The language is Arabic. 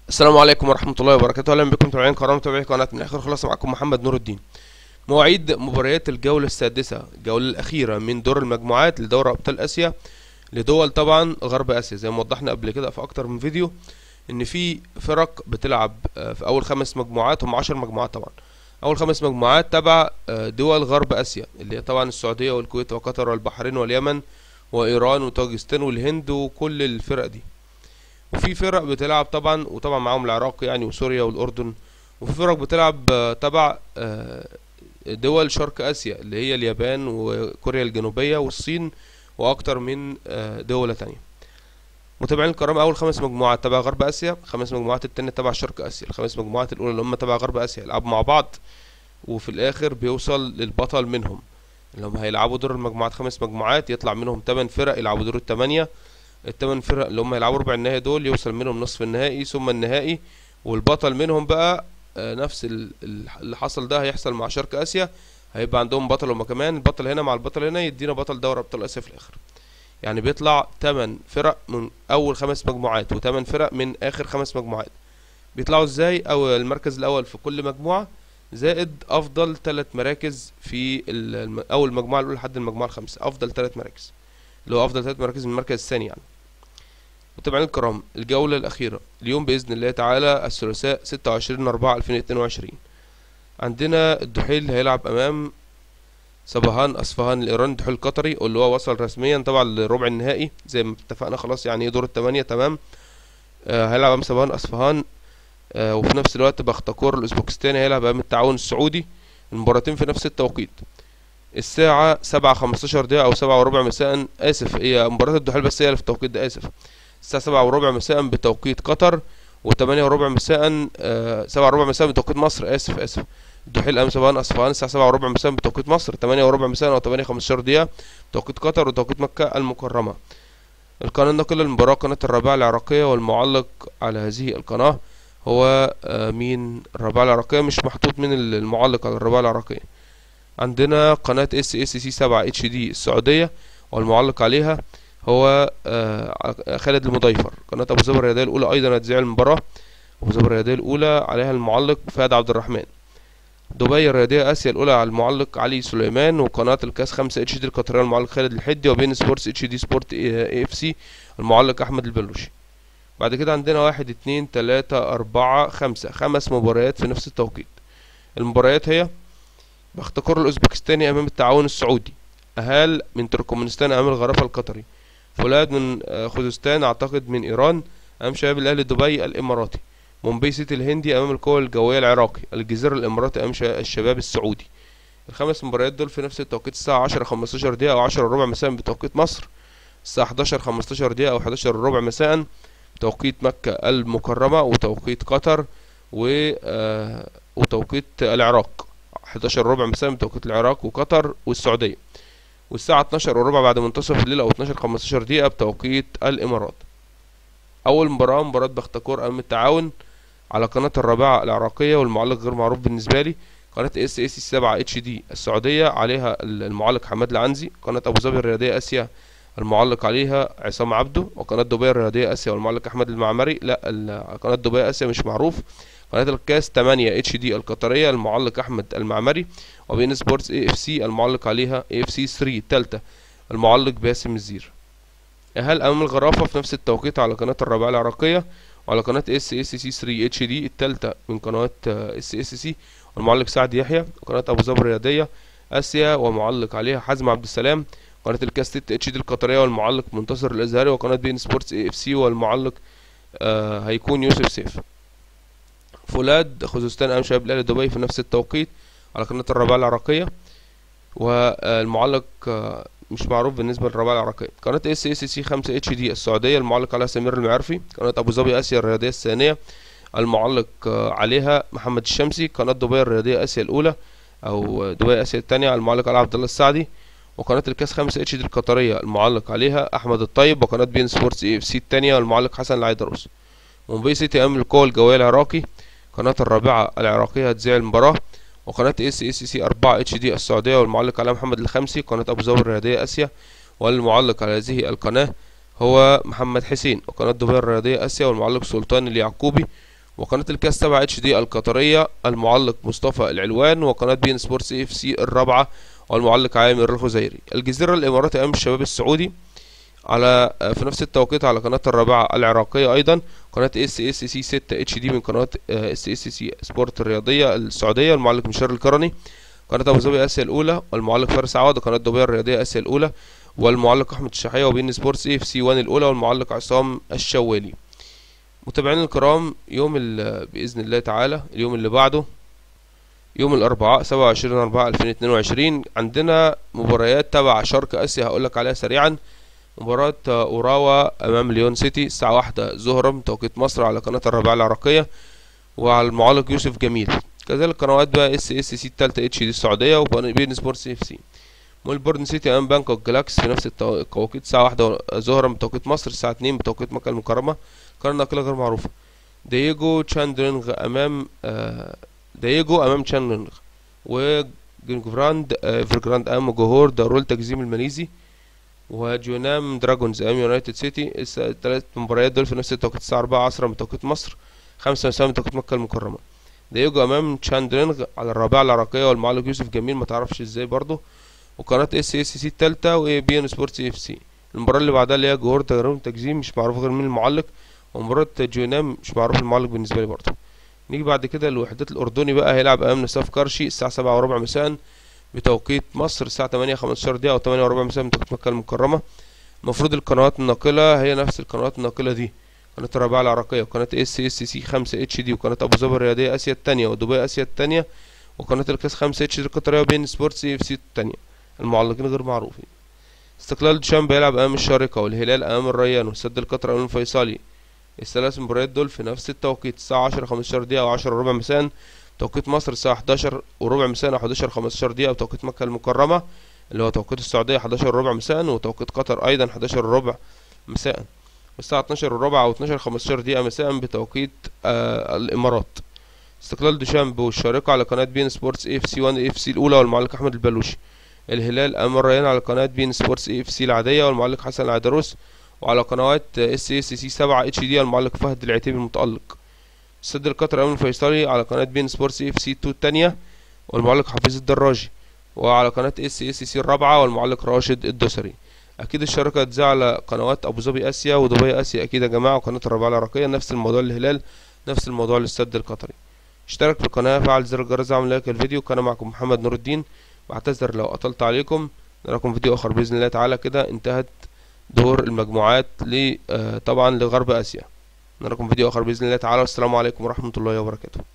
السلام عليكم ورحمة الله وبركاته. أهلا بكم متابعين كرام متابعي قناة من الآخر خلاص. معكم محمد نور الدين. مواعيد مباريات الجولة السادسة، الجولة الأخيرة من دور المجموعات لدوري أبطال آسيا لدول طبعا غرب آسيا. زي ما وضحنا قبل كده في أكتر من فيديو إن في فرق بتلعب في أول 5 مجموعات، هم 10 مجموعات طبعا. أول 5 مجموعات تبع دول غرب آسيا اللي هي طبعا السعودية والكويت وقطر والبحرين واليمن وإيران وطاجستان والهند وكل الفرق دي. وفي فرق بتلعب طبعا وطبعا معاهم العراق يعني وسوريا والأردن. وفي فرق بتلعب تبع دول شرق آسيا اللي هي اليابان وكوريا الجنوبية والصين وأكتر من دولة تانية. متابعين الكرام، أول 5 مجموعات تبع غرب آسيا، 5 مجموعات التانية تبع شرق آسيا. ال5 مجموعات الأولى اللي هم تبع غرب آسيا يلعبوا مع بعض، وفي الآخر بيوصل للبطل منهم اللي هم هيلعبوا دور المجموعات. 5 مجموعات يطلع منهم 8 فرق يلعبوا دور الثمانية. ال8 فرق اللي هم هيلعبوا ربع النهائي دول يوصل منهم نصف النهائي ثم النهائي، والبطل منهم بقى نفس اللي حصل ده هيحصل مع شرق آسيا. هيبقى عندهم بطل هما كمان، البطل هنا مع البطل هنا يدينا بطل دوري أبطال آسيا في الآخر. يعني بيطلع 8 فرق من أول 5 مجموعات و8 فرق من آخر 5 مجموعات. بيطلعوا ازاي؟ أو المركز الأول في كل مجموعة زائد أفضل 3 مراكز في أول مجموعة الأولى لحد المجموعة الخامسة. أفضل 3 مراكز اللي هو أفضل 3 مراكز من المركز الثاني يعني. متابعين الكرام، الجولة الأخيرة اليوم بإذن الله تعالى الثلاثاء 26/4/2022. عندنا الدحيل هيلعب أمام صباهان أصفهان الإيراني، الدحيل القطري واللي هو وصل رسميا طبعا لربع النهائي زي ما اتفقنا خلاص، يعني ايه دور الثمانية تمام. هيلعب أمام صباهان أصفهان. وفي نفس الوقت بختكور الأوزبكستاني هيلعب أمام التعاون السعودي. المباراتين في نفس التوقيت الساعة 7:15 أو 7:15 مساء. آسف، هي مباراة الدحيل بس هي اللي في التوقيت ده، آسف. الساعة 7:15 مساء بتوقيت قطر، و8:15 مساء 7:15 مساء بتوقيت مصر. آسف. الدحيل أمام صباهان أصفهان الساعة 7:15 مساء بتوقيت مصر، 8:15 مساء أو 8:15 بتوقيت قطر وتوقيت مكة المكرمة. القناة الناقلة للمباراة قناة الرابعة العراقية، والمعلق على هذه القناة هو مين؟ الرابعة العراقية، مش محطوط من المعلق على الرابعة العراقية. عندنا قناة SSC 7 HD السعودية، والمعلق عليها هو خالد المضيفر. قناة أبو ظبي الرياضية الأولى أيضا هتذيع المباراة، أبو ظبي الرياضية الأولى عليها المعلق فهد عبد الرحمن. دبي الرياضية آسيا الأولى على المعلق علي سليمان، وقناة الكاس 5 HD القطرية المعلق خالد الحدي، وبين سبورتس HD سبورت AFC المعلق أحمد البلوشي. بعد كده عندنا 1 2 3 4 5 5 مباريات في نفس التوقيت. المباريات هي بختكور الأوزبكستاني أمام التعاون السعودي، أهال من تركمانستان أمام الغرفة القطري، فولاذ من خوزستان أعتقد من إيران أمام شباب الأهلي دبي الإماراتي، مومباي سيتي الهندي أمام القوى الجوية العراقي، الجزيرة الإماراتي أمام الشباب السعودي. ال5 مباريات دول في نفس التوقيت الساعة 10:15 أو 10:15 مساء بتوقيت مصر، الساعة 11:15 أو 11:15 مساء بتوقيت مكة المكرمة وتوقيت قطر وتوقيت العراق، 11:15 مساء بتوقيت العراق وقطر والسعودية، والساعة 12:15 بعد منتصف الليل أو 12:15 بتوقيت الإمارات. أول مباراة بختكور أمام التعاون على قناة الرابعة العراقية، والمعلق غير معروف بالنسبة لي. قناة SSC 7 HD السعودية عليها المعلق حماد العنزي. قناة أبو ظبي الرياضية آسيا المعلق عليها عصام عبده، وقناة دبي الرياضية آسيا والمعلق أحمد المعمري. لا، قناة دبي آسيا مش معروف. قناة الكاس 8 HD القطرية المعلق أحمد المعمري، وبين سبورتس AFC المعلق عليها AFC 3 التالتة المعلق باسم الزير. أهل أمام الغرافة في نفس التوقيت على قناة الرابعة العراقية، وعلى قناة SSC 3 HD التالتة من قناة SSC والمعلق سعد يحيى، وقناة أبو ظبي الرياضية آسيا ومعلق عليها حازم عبد السلام، قناة الكاس 6 HD القطرية والمعلق منتصر الأزهري، وقناة بين سبورتس AFC والمعلق هيكون يوسف سيف. فولاذ خوزستان أمام شباب الأهلي دبي في نفس التوقيت على قناة الرابعة العراقية، والمعلق مش معروف بالنسبة للرابعة العراقية. قناة SSC 5 HD السعودية المعلق عليها سمير المعرفي. قناة أبو ظبي آسيا الرياضية الثانية المعلق عليها محمد الشمسي. قناة دبي الرياضية آسيا الأولى أو دبي آسيا الثانية المعلق عليها عبد الله السعدي، وقناة الكاس 5 HD القطرية المعلق عليها أحمد الطيب، وقناة بين سبورتس AFC الثانية المعلق حسن العيدروس. مومباي سيتي أمام القوى الجوية العراقي، قناة الرابعة العراقية هتذيع المباراة، وقناة SSC 4 HD السعودية والمعلق عليها محمد الخمسي. قناة أبو ظبي الرياضية آسيا والمعلق على هذه القناة هو محمد حسين، وقناة دبي الرياضية آسيا والمعلق سلطان اليعقوبي، وقناة الكاس تبع اتش دي القطرية المعلق مصطفى العلوان، وقناة بي ان سبورتس اف سي الرابعة والمعلق عامر الخزيري. الجزيرة الاماراتي امام الشباب السعودي على في نفس التوقيت على قناة الرابعة العراقية ايضا. قناة اس اس سي 6 اتش دي من قناة اس اس سي سبورت الرياضية السعودية المعلق مشار الكرني. قناة ابو ظبي اسيا الاولى والمعلق فارس عوض. قناة دبي الرياضية اسيا الاولى والمعلق احمد الشحية. وبين سبورتس اف سي 1 الاولى والمعلق عصام الشوالي. متابعين الكرام، يوم باذن الله تعالى اليوم اللي بعده يوم الاربعاء 27/4/2022 عندنا مباريات تبع شرق اسيا هقولك عليها سريعا. مباراة اوراوا امام ليون سيتي الساعة 1 ظهرا بتوقيت مصر على قناة الرابعة العراقية وعلى المعلق يوسف جميل. كذلك قنوات بقى اس اس سي التالتة اتش دي السعودية وبين سبورتس اف سي. ميلبورن سيتي امام بانكوك جالاكس في نفس التوقيت الساعة 1 ظهرا بتوقيت مصر الساعة 2 بتوقيت مكة المكرمة. قناة ناقلة غير معروفة. دييجو امام تشانلينغ وجرينجراند ايفرجراند امام جوهور دارول تجزيم الماليزي. وجونام دراجونز امام يونايتد سيتي. الثلاث مباريات دول في نفس التوقيت الساعة 4 عصرا بتوقيت مصر 5 مساء بتوقيت مكة المكرمة. دييجو امام تشاندرينغ على الرابعة العراقية والمعلق يوسف جميل ما تعرفش ازاي برضه. وقناة اس اس سي التالتة وبي ان سبورتس اف سي. المباراة اللي بعدها اللي هي جوهور دارول تجزيم مش معروف غير مين المعلق، ومباراة جونام مش معروف المعلق بالنسبة لي برضه. نيجي بعد كده الوحدات الأردني بقى هيلعب أمام نساف كرشي الساعة 7:15 مساء بتوقيت مصر الساعة 8:15 دقيقة أو 8:15 مساء بتوقيت مكة المكرمة. المفروض القنوات الناقلة هي نفس القنوات الناقلة دي، قناة الرابعة العراقية وقناة اس اس سي 5 اتش دي وقناة أبو ظبي الرياضية آسيا التانية ودبي آسيا التانية وقناة الكاس 5 اتش دي القطرية وبين سبورتس اف سي التانية. المعلقين غير معروفين. استقلال دشام هيلعب أمام الشارقة والهلال أمام الريان والسد القطري أمام الفيصلي. الثلاث مباريات دول في نفس التوقيت الساعة 10:15 دقيقة أو 10:15 مساء توقيت مصر الساعة 11:15 مساء أو 11:15 دقيقة بتوقيت مكة المكرمة اللي هو توقيت السعودية 11:15 مساء وتوقيت قطر أيضا 11:15 مساء والساعة 12:15 أو 12:15 دقيقة مساء بتوقيت الإمارات. استقلال دشام والشارقة على قناة بين سبورتس اف سي 1 اف سي الأولى والمعلق أحمد البلوشي. الهلال أمام الريان على قناة بين سبورتس اف سي العادية والمعلق حسن العدروس وعلى قنوات اس اس سي 7 اتش دي المعلق فهد العتيبي المتألق. السد القطري امام الفيصلي على قناة بين سبورتس اف سي 2 التانية والمعلق حفيظ الدراجي وعلى قناة اس اس سي الرابعة والمعلق راشد الدوسري. اكيد الشركة هتذاع على قنوات ابو ظبي اسيا ودبي اسيا اكيد يا جماعة وقناة الرابعة العراقية نفس الموضوع للهلال نفس الموضوع للسد القطري. اشترك في القناة فعل زر الجرس اعمل لايك الفيديو. كان معكم محمد نور الدين، بعتذر لو اطلت عليكم. نراكم فيديو اخر باذن الله تعالى. كده انتهت دور المجموعات طبعا لغرب اسيا. نراكم فيديو اخر باذن الله تعالى والسلام عليكم ورحمة الله وبركاته.